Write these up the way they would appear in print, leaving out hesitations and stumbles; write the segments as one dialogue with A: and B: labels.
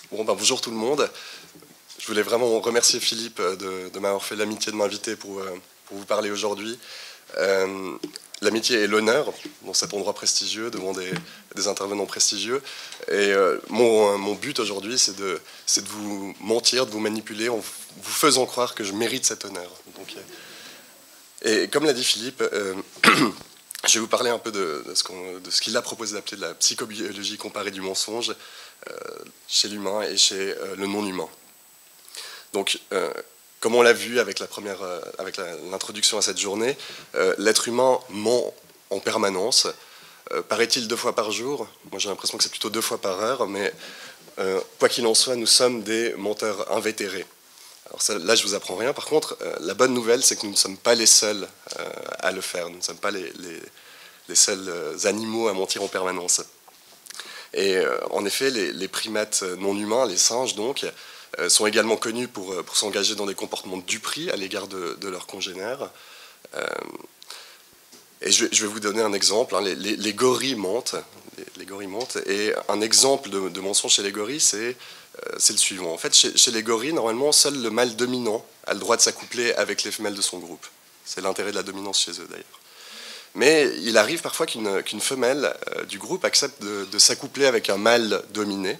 A: Bon, ben, bonjour tout le monde. Je voulais vraiment remercier Philippe de m'avoir fait l'amitié de m'inviter pour vous parler aujourd'hui. L'amitié et l'honneur dans cet endroit prestigieux, devant des intervenants prestigieux. Et mon but aujourd'hui, c'est de vous mentir, de vous manipuler en vous faisant croire que je mérite cet honneur. Donc, et comme l'a dit Philippe, je vais vous parler un peu de ce qu'il a proposé d'appeler de la psychobiologie comparée du mensonge chez l'humain et chez le non-humain. Donc, comme on l'a vu avec l'introduction à cette journée, l'être humain ment en permanence. Paraît-il 2 fois par jour? Moi, j'ai l'impression que c'est plutôt 2 fois par heure, mais quoi qu'il en soit, nous sommes des menteurs invétérés. Alors ça, là, je ne vous apprends rien. Par contre, la bonne nouvelle, c'est que nous ne sommes pas les seuls à le faire. Nous ne sommes pas les seuls animaux à mentir en permanence. Et en effet, les primates non humains, les singes donc, sont également connus pour s'engager dans des comportements de duperie à l'égard de leurs congénères. Et je vais vous donner un exemple. Hein. Les gorilles mentent. Les gorilles mentent. Et un exemple de mensonge chez les gorilles, c'est le suivant. En fait, chez les gorilles, normalement, seul le mâle dominant a le droit de s'accoupler avec les femelles de son groupe. C'est l'intérêt de la dominance chez eux, d'ailleurs. Mais il arrive parfois qu'une femelle du groupe accepte de s'accoupler avec un mâle dominé.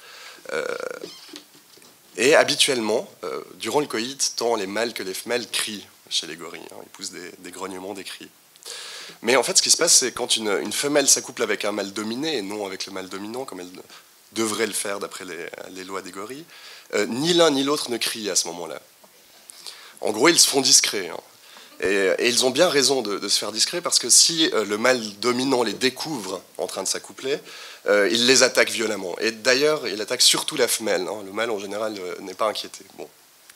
A: Et habituellement, durant le coït, tant les mâles que les femelles crient chez les gorilles. Hein, ils poussent des grognements, des cris. Mais en fait, ce qui se passe, c'est quand une femelle s'accouple avec un mâle dominé, et non avec le mâle dominant, comme elle devrait le faire d'après les lois des gorilles, ni l'un ni l'autre ne crie à ce moment-là. En gros, ils se font discrets. Hein. Et ils ont bien raison de se faire discrets, parce que si le mâle dominant les découvre en train de s'accoupler, il les attaque violemment. Et d'ailleurs, il attaque surtout la femelle. Hein. Le mâle, en général, n'est pas inquiété. Bon.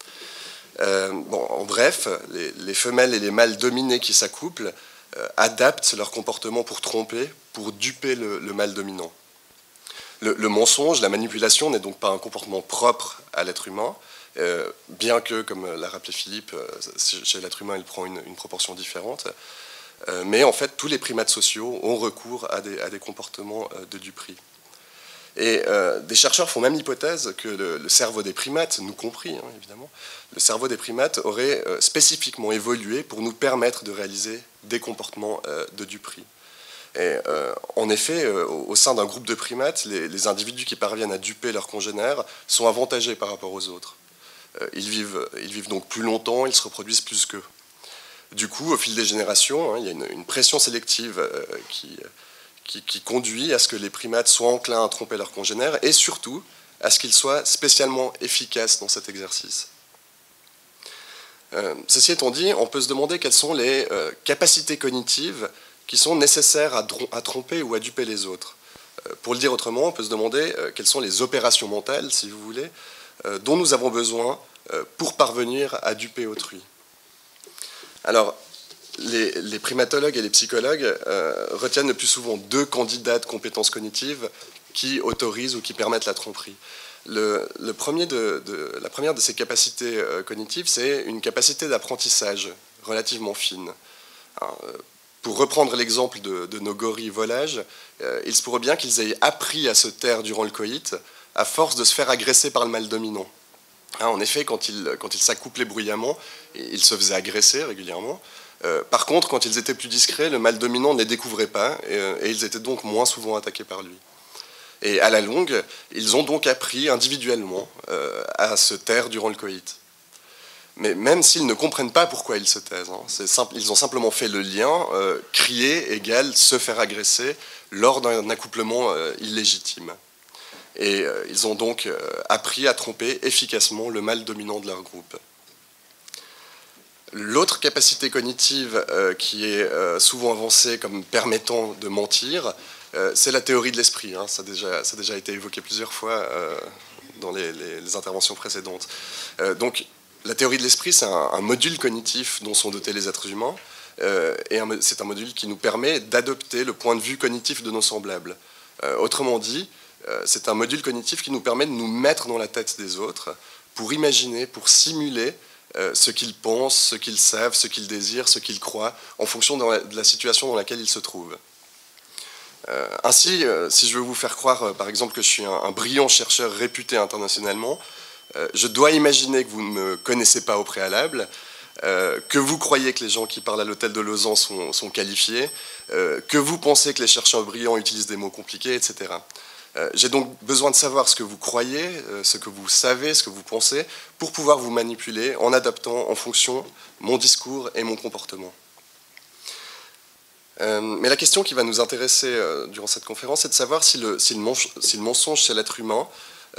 A: En bref, les femelles et les mâles dominés qui s'accouplent adaptent leur comportement pour tromper, pour duper le mâle dominant. Le mensonge, la manipulation n'est donc pas un comportement propre à l'être humain, bien que, comme l'a rappelé Philippe, chez l'être humain, il prend une proportion différente. Mais en fait, tous les primates sociaux ont recours à des comportements de duperie. Et des chercheurs font même l'hypothèse que le cerveau des primates, nous compris hein, évidemment, le cerveau des primates aurait spécifiquement évolué pour nous permettre de réaliser des comportements de duperie. Et en effet, au sein d'un groupe de primates, les individus qui parviennent à duper leurs congénères sont avantagés par rapport aux autres. Ils vivent donc plus longtemps, ils se reproduisent plus qu'eux. Du coup, au fil des générations, hein, il y a une pression sélective qui conduit à ce que les primates soient enclins à tromper leurs congénères et surtout à ce qu'ils soient spécialement efficaces dans cet exercice. Ceci étant dit, on peut se demander quelles sont les capacités cognitives qui sont nécessaires à tromper ou à duper les autres. Pour le dire autrement, on peut se demander quelles sont les opérations mentales, si vous voulez, dont nous avons besoin pour parvenir à duper autrui. Alors, les primatologues et les psychologues retiennent le plus souvent 2 candidats de compétences cognitives qui autorisent ou qui permettent la tromperie. La première de ces capacités cognitives, c'est une capacité d'apprentissage relativement fine. Alors, pour reprendre l'exemple de nos gorilles volages, il se pourrait bien qu'ils aient appris à se taire durant le coït à force de se faire agresser par le mâle dominant. Hein, en effet, quand ils s'accouplaient bruyamment, ils se faisaient agresser régulièrement. Par contre, quand ils étaient plus discrets, le mâle dominant ne les découvrait pas et ils étaient donc moins souvent attaqués par lui. Et à la longue, ils ont donc appris individuellement à se taire durant le coït. Mais même s'ils ne comprennent pas pourquoi ils se taisent, hein, ils ont simplement fait le lien, crier égale se faire agresser lors d'un accouplement illégitime. Et ils ont donc appris à tromper efficacement le mâle dominant de leur groupe. L'autre capacité cognitive qui est souvent avancée comme permettant de mentir, c'est la théorie de l'esprit. Hein. Ça a déjà été évoqué plusieurs fois dans les interventions précédentes. Donc, la théorie de l'esprit, c'est un module cognitif dont sont dotés les êtres humains, et c'est un module qui nous permet d'adopter le point de vue cognitif de nos semblables. Autrement dit, c'est un module cognitif qui nous permet de nous mettre dans la tête des autres pour imaginer, pour simuler ce qu'ils pensent, ce qu'ils savent, ce qu'ils désirent, ce qu'ils croient, en fonction de la situation dans laquelle ils se trouvent. Ainsi, si je veux vous faire croire, par exemple, que je suis un brillant chercheur réputé internationalement, je dois imaginer que vous ne me connaissez pas au préalable, que vous croyez que les gens qui parlent à l'hôtel de Lausanne sont qualifiés, que vous pensez que les chercheurs brillants utilisent des mots compliqués, etc. J'ai donc besoin de savoir ce que vous croyez, ce que vous savez, ce que vous pensez, pour pouvoir vous manipuler en adaptant en fonction mon discours et mon comportement. Mais la question qui va nous intéresser durant cette conférence, c'est de savoir si le mensonge chez l'être humain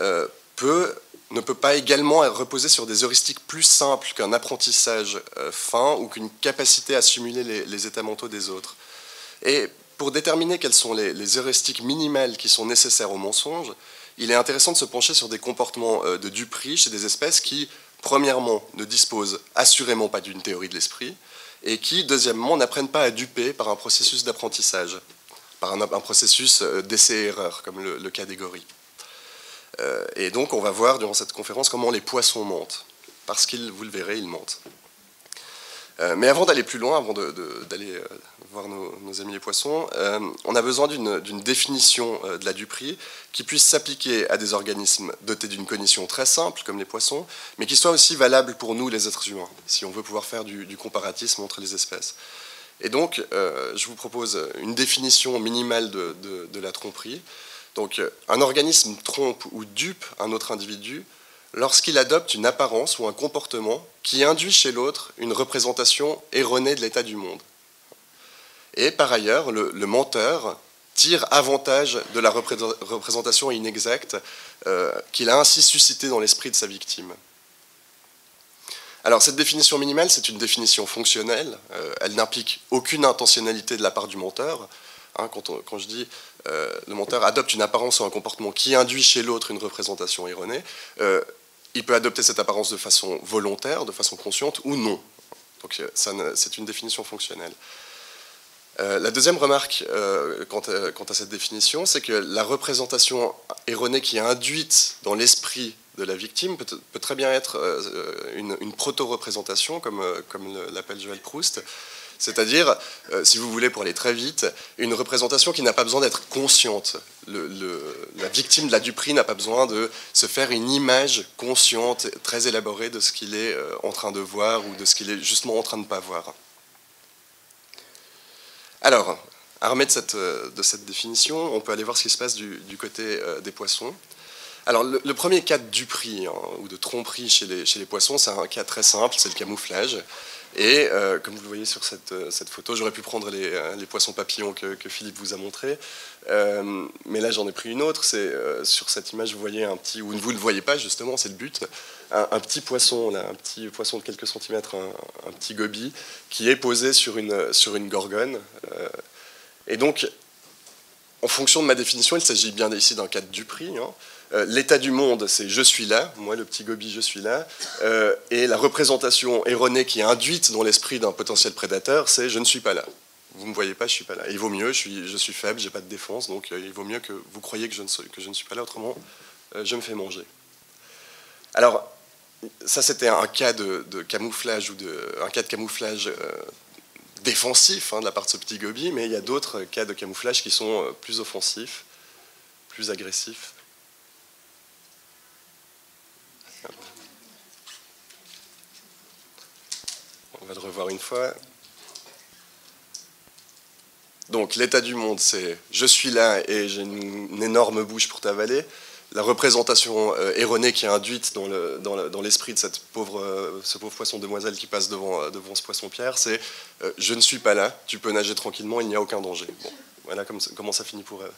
A: ne peut pas également reposer sur des heuristiques plus simples qu'un apprentissage fin ou qu'une capacité à simuler les états mentaux des autres. Et pour déterminer quelles sont les heuristiques minimales qui sont nécessaires au mensonge, il est intéressant de se pencher sur des comportements de duperie chez des espèces qui, premièrement, ne disposent assurément pas d'une théorie de l'esprit, et qui, deuxièmement, n'apprennent pas à duper par un processus d'apprentissage, par un processus d'essai-erreur, comme le cas des gorilles. Et donc, on va voir durant cette conférence comment les poissons mentent, parce qu'ils, vous le verrez, ils mentent. Mais avant d'aller plus loin, avant d'aller voir nos amis les poissons, on a besoin d'une définition de la duperie qui puisse s'appliquer à des organismes dotés d'une cognition très simple, comme les poissons, mais qui soit aussi valable pour nous, les êtres humains, si on veut pouvoir faire du comparatisme entre les espèces. Et donc, je vous propose une définition minimale de la tromperie. Donc, un organisme trompe ou dupe un autre individu lorsqu'il adopte une apparence ou un comportement qui induit chez l'autre une représentation erronée de l'état du monde. Et par ailleurs, le menteur tire avantage de la représentation inexacte qu'il a ainsi suscitée dans l'esprit de sa victime. Alors cette définition minimale, c'est une définition fonctionnelle, elle n'implique aucune intentionnalité de la part du menteur. Quand je dis le menteur adopte une apparence ou un comportement qui induit chez l'autre une représentation erronée, il peut adopter cette apparence de façon volontaire, de façon consciente ou non. Donc c'est une définition fonctionnelle. La deuxième remarque quant à cette définition, c'est que la représentation erronée qui est induite dans l'esprit de la victime peut très bien être une proto-représentation, comme l'appelle Joël Proust. C'est-à-dire, si vous voulez, pour aller très vite, une représentation qui n'a pas besoin d'être consciente. La victime de la duperie n'a pas besoin de se faire une image consciente, très élaborée de ce qu'il est en train de voir ou de ce qu'il est justement en train de ne pas voir. Alors, armé de cette définition, on peut aller voir ce qui se passe du côté des poissons. Alors, le premier cas de duperie ou de tromperie chez les poissons, c'est un cas très simple, c'est le camouflage. Et comme vous le voyez sur cette photo, j'aurais pu prendre les poissons papillons que Philippe vous a montrés, mais là j'en ai pris une autre. C'est sur cette image, vous voyez un petit, ou vous ne le voyez pas justement, c'est le but, un petit poisson, là, un petit poisson de quelques centimètres, un petit goby, qui est posé sur une gorgone. Et donc, en fonction de ma définition, il s'agit bien ici d'un cas de duperie. L'état du monde, c'est « je suis là », moi le petit goby, je suis là, et la représentation erronée qui est induite dans l'esprit d'un potentiel prédateur, c'est « je ne suis pas là ». Vous ne me voyez pas, je ne suis pas là. Et il vaut mieux, je suis faible, je n'ai pas de défense, donc il vaut mieux que vous croyiez que je ne suis pas là, autrement je me fais manger. Alors, ça c'était un cas de camouflage, un cas de camouflage défensif de la part de ce petit goby, mais il y a d'autres cas de camouflage qui sont plus offensifs, plus agressifs. On va le revoir une fois. Donc l'état du monde, c'est « je suis là et j'ai une énorme bouche pour t'avaler ». La représentation erronée qui est induite dans l'esprit de ce pauvre poisson demoiselle qui passe devant ce poisson-pierre, c'est « je ne suis pas là, tu peux nager tranquillement, il n'y a aucun danger ». Bon, voilà comment ça finit pour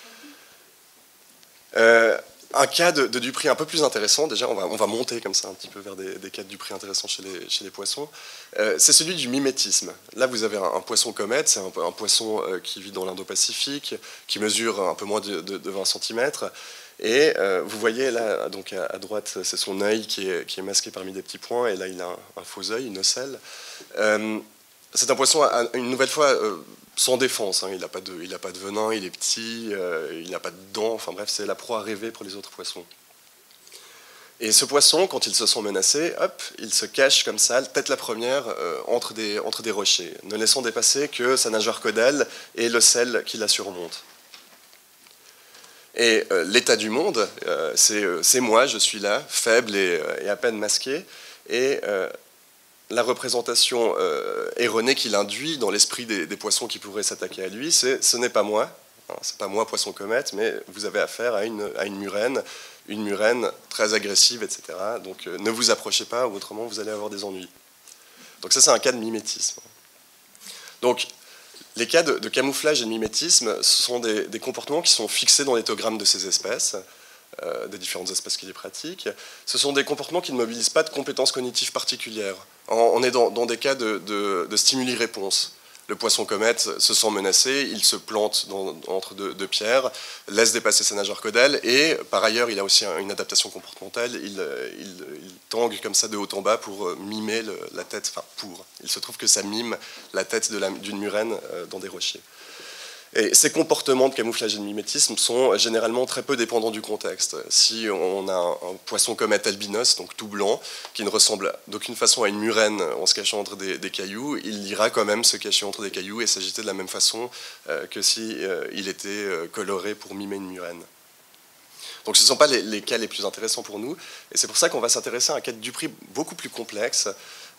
A: elle. Un cas de duperie un peu plus intéressant, déjà on va monter comme ça un petit peu vers des cas de duperie intéressants chez les poissons, c'est celui du mimétisme. Là vous avez un poisson comète, c'est un poisson qui vit dans l'Indo-Pacifique, qui mesure un peu moins de 20 cm, et vous voyez là, donc à droite, c'est son œil qui est masqué parmi des petits points, et là il a un faux œil, une ocelle. C'est un poisson, une nouvelle fois, sans défense, il n'a pas de venin, il est petit, il n'a pas de dents, enfin bref, c'est la proie rêvée pour les autres poissons. Et ce poisson, quand ils se sont menacés, hop, il se cache comme ça, tête la première, entre des rochers, ne laissant dépasser que sa nageoire caudale et le sel qui la surmonte. Et l'état du monde, c'est moi, je suis là, faible et à peine masqué, et la représentation erronée qu'il induit dans l'esprit des poissons qui pourraient s'attaquer à lui, ce n'est pas moi, hein, c'est pas moi poisson comète, mais vous avez affaire à une murène très agressive, etc. Donc ne vous approchez pas, ou autrement vous allez avoir des ennuis. Donc ça, c'est un cas de mimétisme. Donc les cas de camouflage et de mimétisme, ce sont des comportements qui sont fixés dans l'éthogramme de ces espèces, des différentes espèces qui les pratiquent. Ce sont des comportements qui ne mobilisent pas de compétences cognitives particulières. On est dans des cas de stimuli-réponse. Le poisson comète se sent menacé, il se plante entre deux pierres, laisse dépasser sa nageoire caudale, et par ailleurs, il a aussi une adaptation comportementale, il tangue comme ça de haut en bas pour mimer la tête, il se trouve que ça mime la tête d'une murène dans des rochers. Et ces comportements de camouflage et de mimétisme sont généralement très peu dépendants du contexte. Si on a un poisson comète albinos, donc tout blanc, qui ne ressemble d'aucune façon à une murène en se cachant entre des cailloux, il ira quand même se cacher entre des cailloux et s'agiter de la même façon que s'il était coloré pour mimer une murène. Donc ce ne sont pas les cas les plus intéressants pour nous, et c'est pour ça qu'on va s'intéresser à un cas de Dupri beaucoup plus complexe.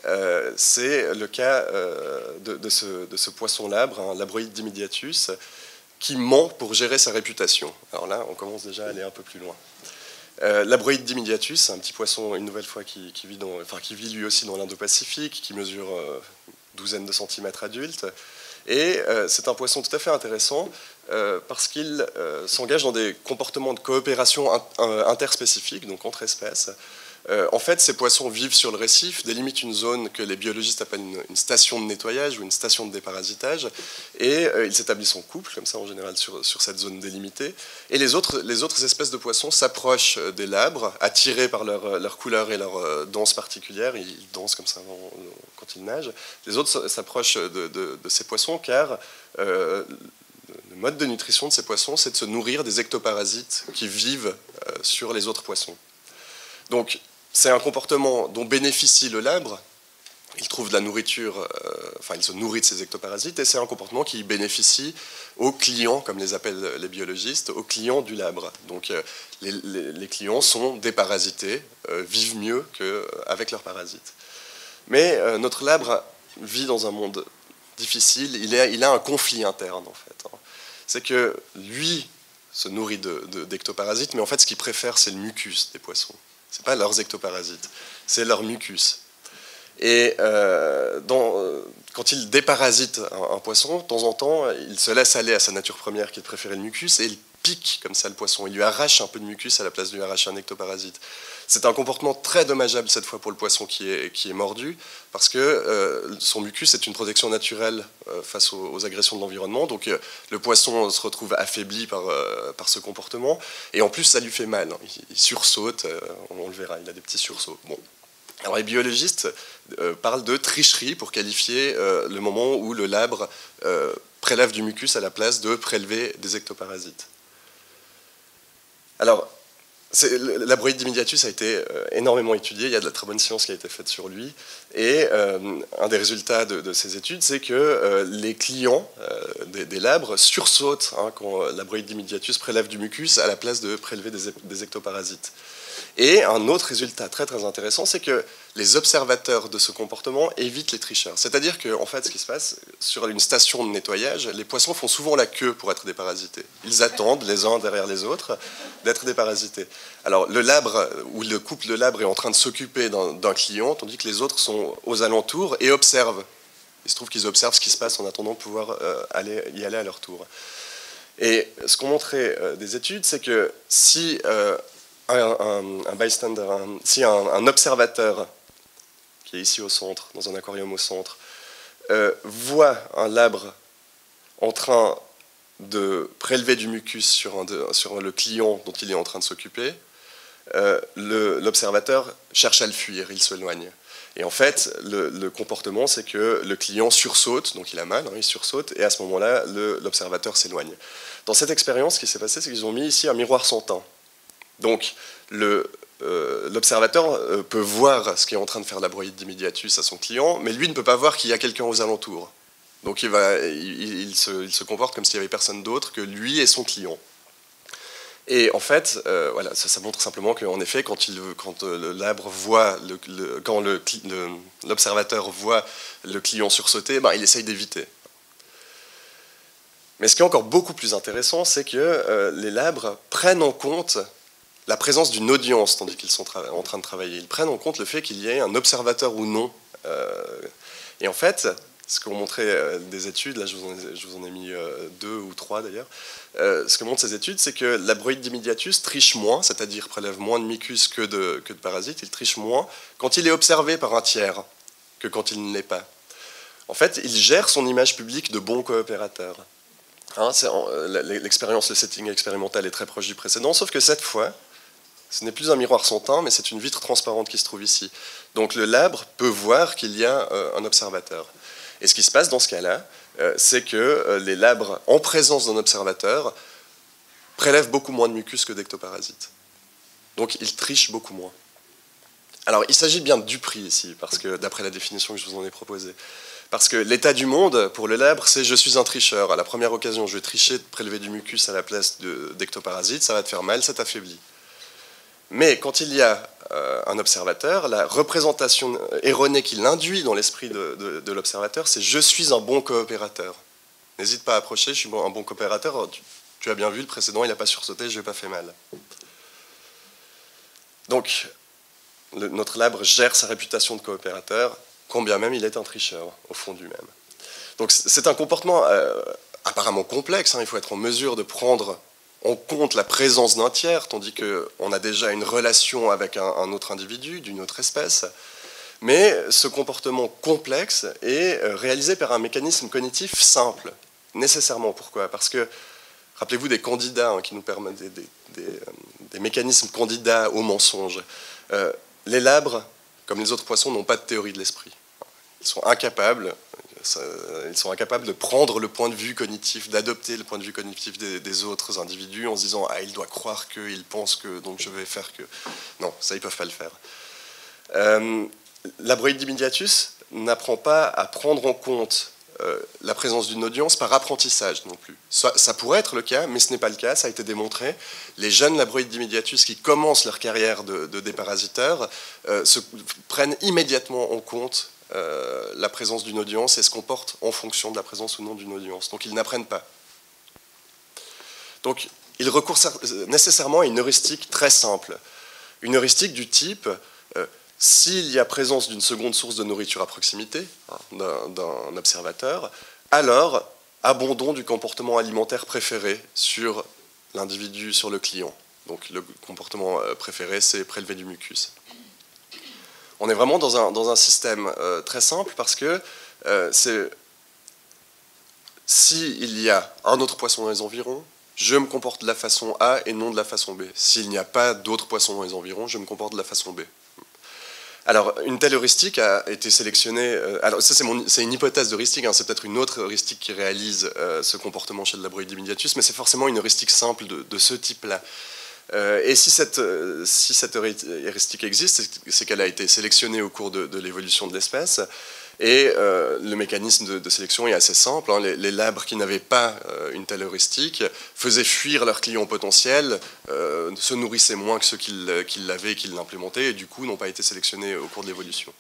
A: C'est le cas de ce poisson labre, un Labroides dimidiatus, qui ment pour gérer sa réputation. Alors là, on commence déjà à aller un peu plus loin. Labroides dimidiatus, c'est un petit poisson, une nouvelle fois, qui vit lui aussi dans l'Indo-Pacifique, qui mesure une douzaine de centimètres adulte. Et c'est un poisson tout à fait intéressant parce qu'il s'engage dans des comportements de coopération interspécifiques, donc entre espèces. En fait, ces poissons vivent sur le récif, délimitent une zone que les biologistes appellent une station de nettoyage ou une station de déparasitage, et ils s'établissent en couple, comme ça en général sur cette zone délimitée. Et les autres espèces de poissons s'approchent des labres, attirés par leur couleur et leur danse particulière. Ils dansent comme ça quand ils nagent. Les autres s'approchent de ces poissons car le mode de nutrition de ces poissons, c'est de se nourrir des ectoparasites qui vivent sur les autres poissons. Donc, c'est un comportement dont bénéficie le labre. Il trouve de la nourriture, il se nourrit de ces ectoparasites, et c'est un comportement qui bénéficie aux clients, comme les appellent les biologistes, aux clients du labre. Donc, les clients sont déparasités, vivent mieux qu'avec leurs parasites. Mais notre labre vit dans un monde difficile, il a un conflit interne, en fait. C'est que lui se nourrit d'ectoparasites, mais en fait, ce qu'il préfère, c'est le mucus des poissons. Ce n'est pas leurs ectoparasites, c'est leur mucus. Et quand il déparasite un poisson, de temps en temps, il se laisse aller à sa nature première qui est de préférer le mucus, et il pique comme ça le poisson. Il lui arrache un peu de mucus à la place de lui arracher un ectoparasite. C'est un comportement très dommageable cette fois pour le poisson qui est mordu, parce que son mucus est une protection naturelle face aux agressions de l'environnement. Donc le poisson se retrouve affaibli par ce comportement, et en plus ça lui fait mal. Il sursaute, on le verra, il a des petits sursauts. Bon. Alors les biologistes parlent de tricherie pour qualifier le moment où le labre prélève du mucus à la place de prélever des ectoparasites. Alors, Labroides dimidiatus a été énormément étudié, il y a de la très bonne science qui a été faite sur lui, et un des résultats de ces études, c'est que les clients des labres sursautent quand Labroides dimidiatus prélève du mucus à la place de prélever des ectoparasites. Et un autre résultat très très intéressant, c'est que les observateurs de ce comportement évitent les tricheurs. C'est-à-dire que, en fait, ce qui se passe, sur une station de nettoyage, les poissons font souvent la queue pour être déparasités. Ils attendent, les uns derrière les autres, d'être déparasités. Alors, le labre, ou le couple de labre est en train de s'occuper d'un client, tandis que les autres sont aux alentours et observent. Il se trouve qu'ils observent ce qui se passe en attendant de pouvoir y aller à leur tour. Et ce qu'ont montré des études, c'est que si un bystander, si un observateur qui est ici au centre, dans un aquarium au centre, voit un labre en train de prélever du mucus sur le client dont il est en train de s'occuper, l'observateur cherche à le fuir, il s'éloigne. Et en fait, le comportement, c'est que le client sursaute, donc il a mal, il sursaute, et à ce moment-là, l'observateur s'éloigne. Dans cette expérience, ce qui s'est passé, c'est qu'ils ont mis ici un miroir sans teint. Donc, le l'observateur peut voir ce qu'est en train de faire la broïde d'Immediatus à son client, mais lui ne peut pas voir qu'il y a quelqu'un aux alentours. Donc il se comporte comme s'il n'y avait personne d'autre que lui et son client. Et en fait, voilà, ça montre simplement qu'en effet, quand l'observateur voit le client sursauter, ben, il essaye d'éviter. Mais ce qui est encore beaucoup plus intéressant, c'est que les labres prennent en compte la présence d'une audience tandis qu'ils sont en train de travailler. Ils prennent en compte le fait qu'il y ait un observateur ou non. Et en fait, ce qu'ont montré des études, là je vous en ai mis 2 ou 3 d'ailleurs, ce que montrent ces études, c'est que la broïde d'Immediatus triche moins, c'est-à-dire prélève moins de mucus que de parasites, il triche moins quand il est observé par un tiers que quand il ne l'est pas. En fait, il gère son image publique de bon coopérateur. Hein, l'expérience, le setting expérimental est très proche du précédent, sauf que cette fois, ce n'est plus un miroir sans teint, mais c'est une vitre transparente qui se trouve ici. Donc le labre peut voir qu'il y a un observateur. Et ce qui se passe dans ce cas-là, c'est que les labres, en présence d'un observateur, prélèvent beaucoup moins de mucus que d'ectoparasites. Donc ils trichent beaucoup moins. Alors il s'agit bien de Dupri ici, parce que d'après la définition que je vous en ai proposée. Parce que l'état du monde, pour le labre, c'est « je suis un tricheur ». À la première occasion, je vais tricher de prélever du mucus à la place d'ectoparasites, ça va te faire mal, ça t'affaiblit. Mais quand il y a un observateur, la représentation erronée qu'il induit dans l'esprit de l'observateur, c'est « je suis un bon coopérateur ». N'hésite pas à approcher, je suis un bon coopérateur. Tu as bien vu, le précédent, il n'a pas sursauté, je ne lui ai pas fait mal. Donc, notre labre gère sa réputation de coopérateur, quand bien même il est un tricheur, au fond du même. Donc c'est un comportement apparemment complexe, hein, il faut être en mesure de prendre en compte la présence d'un tiers, tandis qu'on a déjà une relation avec un autre individu, d'une autre espèce. Mais ce comportement complexe est réalisé par un mécanisme cognitif simple, nécessairement. Pourquoi? Parce que, rappelez-vous des candidats, hein, qui nous permettent des mécanismes candidats au mensonge. Les labres, comme les autres poissons, n'ont pas de théorie de l'esprit. Ils sont incapables de prendre le point de vue cognitif, d'adopter le point de vue cognitif des autres individus en se disant « ah, il doit croire que, il pense que, donc je vais faire que… » Non, ça, ils ne peuvent pas le faire. La broïde d'Immediatus n'apprend pas à prendre en compte la présence d'une audience par apprentissage non plus. Ça pourrait être le cas, mais ce n'est pas le cas, ça a été démontré. Les jeunes labroïdes d'Immediatus qui commencent leur carrière de déparasiteurs se prennent immédiatement en compte la présence d'une audience et se comportent en fonction de la présence ou non d'une audience. Donc ils n'apprennent pas. Donc ils recourent nécessairement à une heuristique très simple. Une heuristique du type s'il y a présence d'une seconde source de nourriture à proximité, hein, d'un observateur, alors abandon du comportement alimentaire préféré sur l'individu, sur le client. Donc le comportement préféré, c'est prélever du mucus. On est vraiment dans un système très simple parce que s'il y a un autre poisson dans les environs, je me comporte de la façon A et non de la façon B. S'il n'y a pas d'autres poissons dans les environs, je me comporte de la façon B. Alors, une telle heuristique a été sélectionnée. Alors, ça, c'est une hypothèse d'heuristique, hein, c'est peut-être une autre heuristique qui réalise ce comportement chez le labroïde d'Immediatus, mais c'est forcément une heuristique simple de ce type-là. Et si cette heuristique existe, c'est qu'elle a été sélectionnée au cours de l'évolution de l'espèce. Et le mécanisme de sélection est assez simple. Hein. Les labres qui n'avaient pas une telle heuristique faisaient fuir leurs clients potentiels, se nourrissaient moins que ceux qui l'avaient et qui l'implémentaient, et du coup n'ont pas été sélectionnés au cours de l'évolution.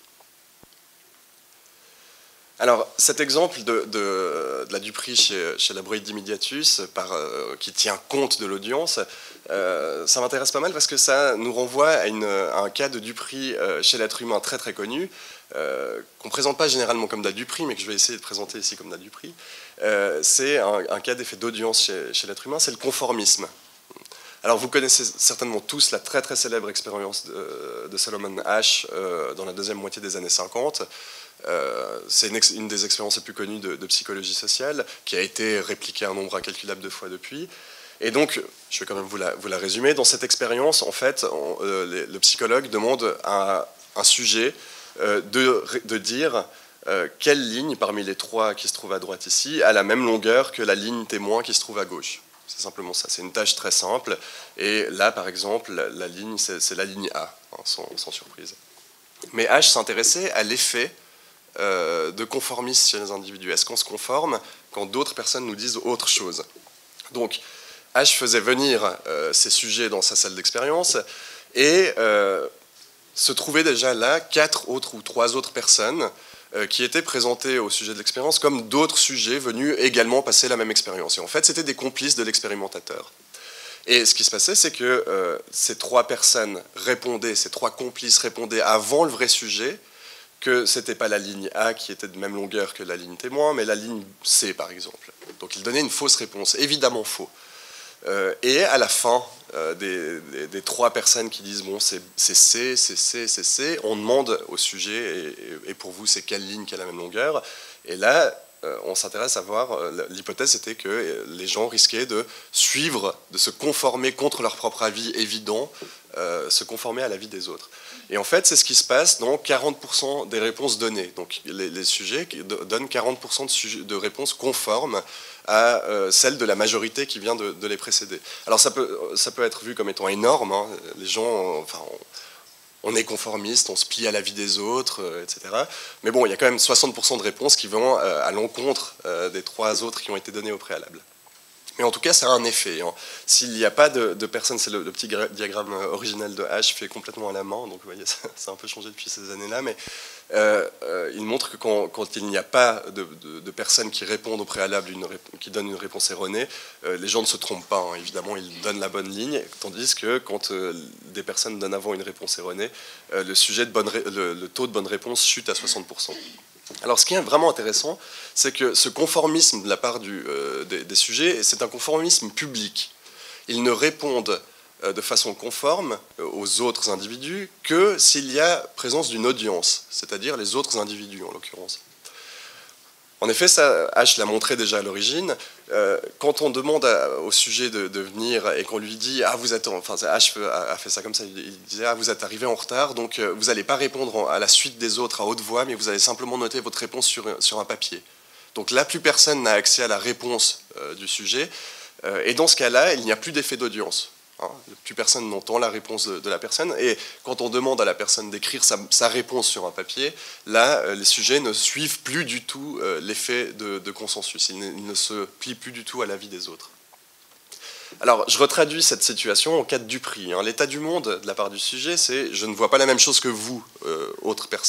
A: Alors, cet exemple de la Dupri chez la broïde d'Immediatus, qui tient compte de l'audience, ça m'intéresse pas mal parce que ça nous renvoie à un cas de Dupri chez l'être humain très très connu, qu'on ne présente pas généralement comme de la Dupri, mais que je vais essayer de présenter ici comme de la Dupri. C'est un cas d'effet d'audience chez l'être humain, c'est le conformisme. Alors vous connaissez certainement tous la très très célèbre expérience de Solomon Asch dans la deuxième moitié des années 50. C'est une des expériences les plus connues de psychologie sociale, qui a été répliquée un nombre incalculable de fois depuis. Et donc, je vais quand même vous la résumer. Dans cette expérience, en fait, le psychologue demande à un sujet de dire quelle ligne parmi les trois qui se trouvent à droite ici a la même longueur que la ligne témoin qui se trouve à gauche. C'est simplement ça, c'est une tâche très simple. Et là, par exemple, la ligne, c'est la ligne A, hein, sans surprise. Mais H s'intéressait à l'effet de conformisme chez les individus. Est-ce qu'on se conforme quand d'autres personnes nous disent autre chose? Donc, H faisait venir ces sujets dans sa salle d'expérience et se trouvaient déjà là 4 autres ou 3 autres personnes qui étaient présentées au sujet de l'expérience comme d'autres sujets venus également passer la même expérience. Et en fait, c'était des complices de l'expérimentateur. Et ce qui se passait, c'est que ces 3 personnes répondaient, ces 3 complices répondaient avant le vrai sujet, que ce n'était pas la ligne A qui était de même longueur que la ligne témoin, mais la ligne C, par exemple. Donc ils donnaient une fausse réponse, évidemment faux. Et à la fin des 3 personnes qui disent bon, c'est C, c'est C, c'est C, on demande au sujet, et pour vous, c'est quelle ligne qui a la même longueur? Et là, on s'intéresse à voir, l'hypothèse était que les gens risquaient de suivre, de se conformer contre leur propre avis évident, se conformer à l'avis des autres. Et en fait, c'est ce qui se passe dans 40% des réponses données. Donc les sujets donnent 40% de réponses conformes à celle de la majorité qui vient de les précéder. Alors ça peut être vu comme étant énorme, hein. Les gens, enfin, on est conformiste, on se plie à l'avis des autres, etc. Mais bon, il y a quand même 60% de réponses qui vont à l'encontre des 3 autres qui ont été données au préalable. Mais en tout cas, ça a un effet, hein. S'il n'y a pas de personnes, c'est le petit diagramme original de H fait complètement à la main, donc vous voyez, ça a un peu changé depuis ces années-là, mais il montre que quand il n'y a pas de personnes qui répondent au préalable, qui donnent une réponse erronée, les gens ne se trompent pas, hein. Évidemment, ils donnent la bonne ligne, tandis que quand des personnes donnent avant une réponse erronée, le taux de bonne réponse chute à 60%. Alors ce qui est vraiment intéressant, c'est que ce conformisme de la part des sujets, c'est un conformisme public. Ils ne répondent de façon conforme aux autres individus que s'il y a présence d'une audience, c'est-à-dire les autres individus en l'occurrence. En effet, ça, H l'a montré déjà à l'origine, quand on demande au sujet de venir et qu'on lui dit « Ah, vous êtes... » Enfin, H a fait ça comme ça, il disait « Ah, vous êtes arrivé en retard, donc vous n'allez pas répondre à la suite des autres à haute voix, mais vous allez simplement noter votre réponse sur un papier. » Donc là, plus personne n'a accès à la réponse du sujet, et dans ce cas-là, il n'y a plus d'effet d'audience. Hein, plus personne n'entend la réponse de la personne, et quand on demande à la personne d'écrire sa réponse sur un papier, là, les sujets ne suivent plus du tout l'effet de consensus, ils ne se plient plus du tout à l'avis des autres. Alors, je retraduis cette situation en cas de Dupri, hein. L'état du monde de la part du sujet, c'est « je ne vois pas la même chose que vous, autres personnes ».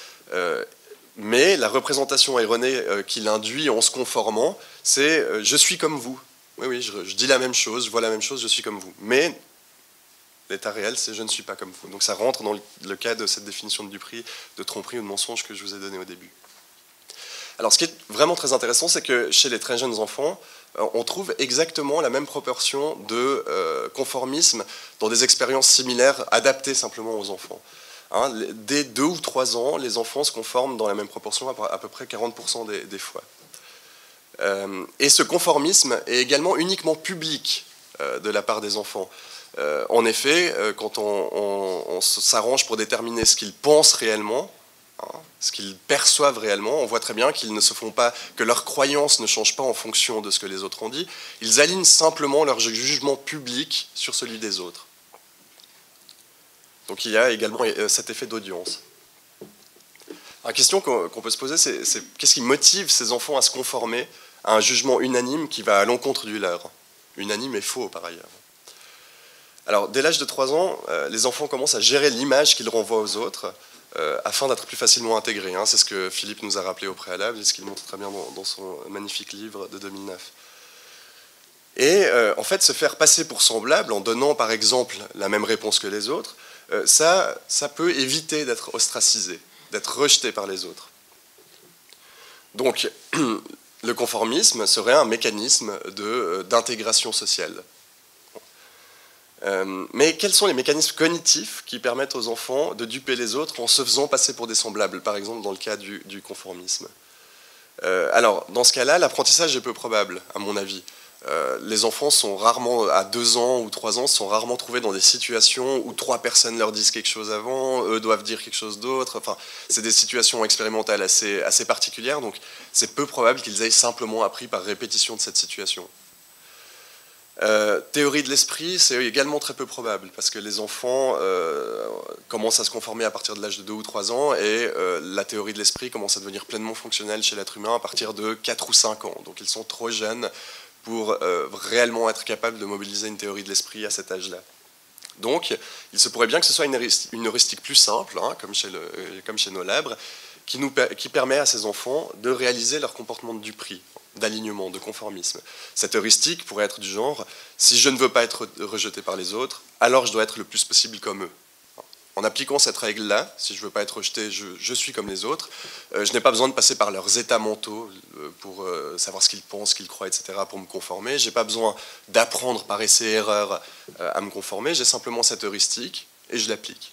A: Mais la représentation erronée qu'il induit en se conformant, c'est « je suis comme vous ». Oui, oui, je dis la même chose, je vois la même chose, je suis comme vous. Mais l'état réel, c'est je ne suis pas comme vous. Donc ça rentre dans le cas de cette définition de Dupri, de tromperie ou de mensonge que je vous ai donné au début. Alors ce qui est vraiment très intéressant, c'est que chez les très jeunes enfants, on trouve exactement la même proportion de conformisme dans des expériences similaires adaptées simplement aux enfants. Hein, dès 2 ou 3 ans, les enfants se conforment dans la même proportion, à peu près 40% des fois. Et ce conformisme est également uniquement public de la part des enfants. En effet, quand on s'arrange pour déterminer ce qu'ils pensent réellement, hein, ce qu'ils perçoivent réellement, on voit très bien qu'ils ne se font pas, que leurs croyances ne changent pas en fonction de ce que les autres ont dit. Ils alignent simplement leur jugement public sur celui des autres. Donc il y a également cet effet d'audience. La question qu'on peut se poser, c'est qu'est-ce qui motive ces enfants à se conformer à un jugement unanime qui va à l'encontre du leur. Unanime et faux, par ailleurs. Alors, dès l'âge de 3 ans, les enfants commencent à gérer l'image qu'ils renvoient aux autres afin d'être plus facilement intégrés. Hein. C'est ce que Philippe nous a rappelé au préalable et ce qu'il montre très bien dans son magnifique livre de 2009. Et en fait, se faire passer pour semblable en donnant, par exemple, la même réponse que les autres, ça peut éviter d'être ostracisé, d'être rejeté par les autres. Donc, le conformisme serait un mécanisme d'intégration sociale. Mais quels sont les mécanismes cognitifs qui permettent aux enfants de duper les autres en se faisant passer pour des semblables, par exemple dans le cas du conformisme? Alors, dans ce cas-là, l'apprentissage est peu probable, à mon avis. Les enfants sont rarement, à 2 ans ou 3 ans, sont rarement trouvés dans des situations où 3 personnes leur disent quelque chose avant, eux doivent dire quelque chose d'autre. Enfin, c'est des situations expérimentales assez particulières, donc c'est peu probable qu'ils aient simplement appris par répétition de cette situation. Théorie de l'esprit, c'est également très peu probable, parce que les enfants commencent à se conformer à partir de l'âge de 2 ou 3 ans, et la théorie de l'esprit commence à devenir pleinement fonctionnelle chez l'être humain à partir de 4 ou 5 ans. Donc ils sont trop jeunes pour réellement être capables de mobiliser une théorie de l'esprit à cet âge-là. Donc il se pourrait bien que ce soit une heuristique plus simple, hein, comme chez nos labres, qui permet à ces enfants de réaliser leur comportement de Dupri, d'alignement, de conformisme. Cette heuristique pourrait être du genre, si je ne veux pas être rejeté par les autres, alors je dois être le plus possible comme eux. En appliquant cette règle-là, si je ne veux pas être rejeté, je suis comme les autres, je n'ai pas besoin de passer par leurs états mentaux pour savoir ce qu'ils pensent, ce qu'ils croient, etc., pour me conformer. Je n'ai pas besoin d'apprendre par essai et erreur à me conformer. J'ai simplement cette heuristique et je l'applique.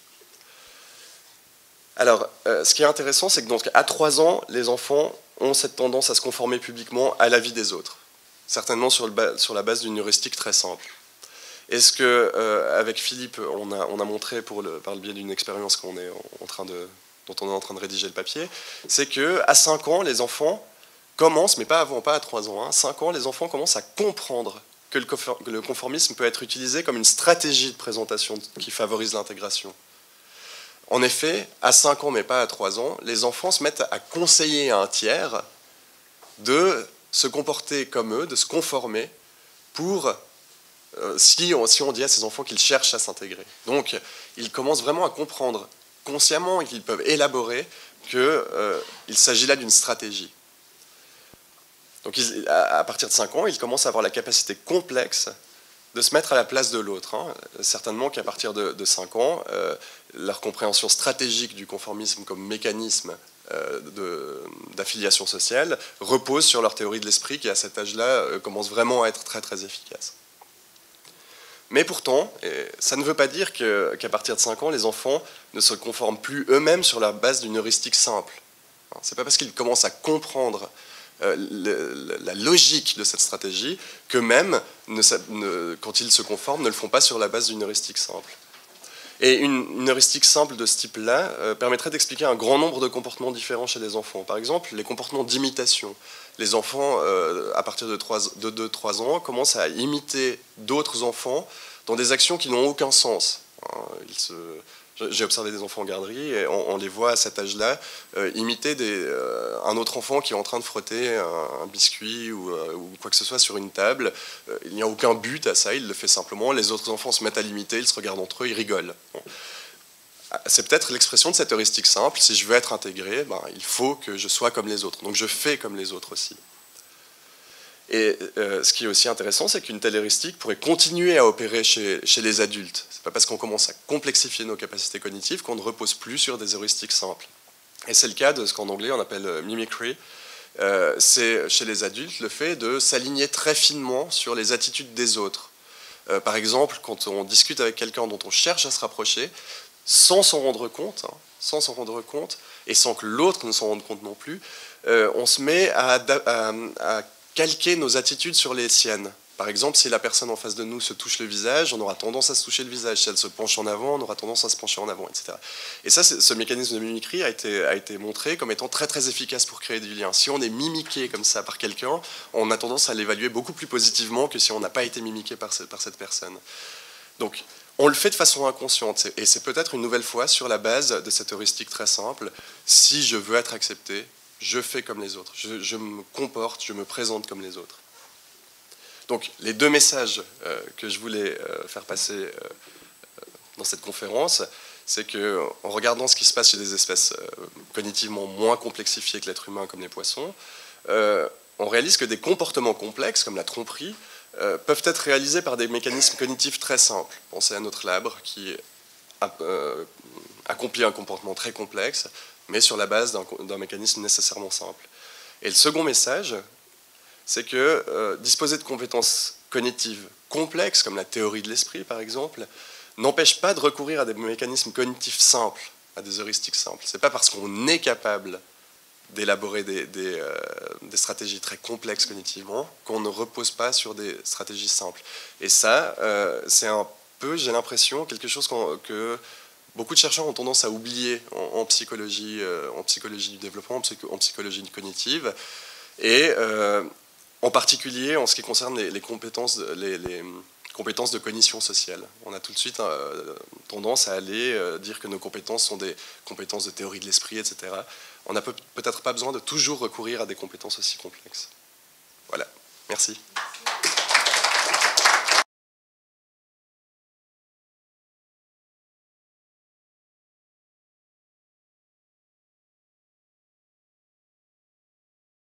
A: Alors, ce qui est intéressant, c'est que donc, à 3 ans, les enfants ont cette tendance à se conformer publiquement à l'avis des autres, certainement sur la base d'une heuristique très simple. Est-ce que, avec Philippe, on a montré par le biais d'une expérience dont on est en train de rédiger le papier, c'est qu'à 5 ans, les enfants commencent, mais pas avant, pas à 3 ans, 5 ans, les enfants commencent à comprendre que le conformisme peut être utilisé comme une stratégie de présentation qui favorise l'intégration. En effet, à 5 ans, mais pas à 3 ans, les enfants se mettent à conseiller à un tiers de se comporter comme eux, de se conformer pour, si on dit à ces enfants qu'ils cherchent à s'intégrer. Donc, ils commencent vraiment à comprendre consciemment et qu'ils peuvent élaborer qu'il s'agit là d'une stratégie. Donc, à partir de 5 ans, ils commencent à avoir la capacité complexe de se mettre à la place de l'autre. Hein. Certainement qu'à partir de 5 ans, leur compréhension stratégique du conformisme comme mécanisme d'affiliation sociale repose sur leur théorie de l'esprit qui, à cet âge-là, commence vraiment à être très très efficace. Mais pourtant, ça ne veut pas dire qu'à partir de 5 ans, les enfants ne se conforment plus eux-mêmes sur la base d'une heuristique simple. Ce n'est pas parce qu'ils commencent à comprendre la logique de cette stratégie qu'eux-mêmes, quand ils se conforment, ne le font pas sur la base d'une heuristique simple. Et une heuristique simple de ce type-là permettrait d'expliquer un grand nombre de comportements différents chez les enfants. Par exemple, les comportements d'imitation. Les enfants, à partir de 2-3 ans, commencent à imiter d'autres enfants dans des actions qui n'ont aucun sens. J'ai observé des enfants en garderie et on les voit à cet âge-là imiter un autre enfant qui est en train de frotter un biscuit ou quoi que ce soit sur une table. Il n'y a aucun but à ça, il le fait simplement. Les autres enfants se mettent à l'imiter, ils se regardent entre eux, ils rigolent. Bon. C'est peut-être l'expression de cette heuristique simple. Si je veux être intégré, il faut que je sois comme les autres. Donc je fais comme les autres aussi. Et ce qui est aussi intéressant, c'est qu'une telle heuristique pourrait continuer à opérer chez les adultes. Ce n'est pas parce qu'on commence à complexifier nos capacités cognitives qu'on ne repose plus sur des heuristiques simples. Et c'est le cas de ce qu'en anglais on appelle mimicry. C'est chez les adultes le fait de s'aligner très finement sur les attitudes des autres. Par exemple, quand on discute avec quelqu'un dont on cherche à se rapprocher, sans s'en rendre compte, et sans que l'autre ne s'en rende compte non plus, on se met à calquer nos attitudes sur les siennes. Par exemple, si la personne en face de nous se touche le visage, on aura tendance à se toucher le visage. Si elle se penche en avant, on aura tendance à se pencher en avant, etc. Et ça, ce mécanisme de mimicry a été montré comme étant très très efficace pour créer du lien. Si on est mimiqué comme ça par quelqu'un, on a tendance à l'évaluer beaucoup plus positivement que si on n'a pas été mimiqué par cette personne. Donc, on le fait de façon inconsciente, et c'est peut-être une nouvelle fois sur la base de cette heuristique très simple. Si je veux être accepté, je fais comme les autres, je me comporte, je me présente comme les autres. Donc les deux messages que je voulais faire passer dans cette conférence, c'est qu'en regardant ce qui se passe chez des espèces cognitivement moins complexifiées que l'être humain comme les poissons, on réalise que des comportements complexes comme la tromperie peuvent être réalisés par des mécanismes cognitifs très simples. Pensez à notre labre qui accomplit un comportement très complexe, mais sur la base d'un mécanisme nécessairement simple. Et le second message, c'est que disposer de compétences cognitives complexes, comme la théorie de l'esprit par exemple, n'empêche pas de recourir à des mécanismes cognitifs simples, à des heuristiques simples. Ce n'est pas parce qu'on est capable d'élaborer des stratégies très complexes cognitivement qu'on ne repose pas sur des stratégies simples. Et ça, c'est un peu, j'ai l'impression, quelque chose que beaucoup de chercheurs ont tendance à oublier en psychologie du développement, en psychologie cognitive. Et en particulier en ce qui concerne les compétences, les compétences de cognition sociale. On a tout de suite tendance à aller dire que nos compétences sont des compétences de théorie de l'esprit, etc. On n'a peut-être pas besoin de toujours recourir à des compétences aussi complexes. Voilà, merci.